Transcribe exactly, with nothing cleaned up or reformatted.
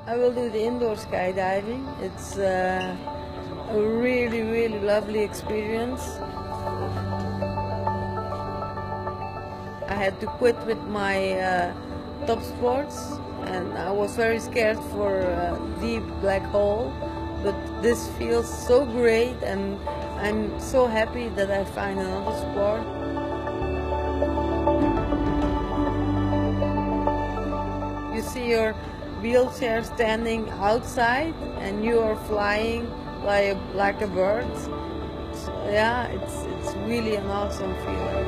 I will do the indoor skydiving. It's uh, a really, really lovely experience. I had to quit with my uh, top sports, and I was very scared for a deep black hole, but this feels so great, and I'm so happy that I find another sport. You see your wheelchair standing outside and you are flying like a, like a bird. So, yeah, it's, it's really an awesome feeling.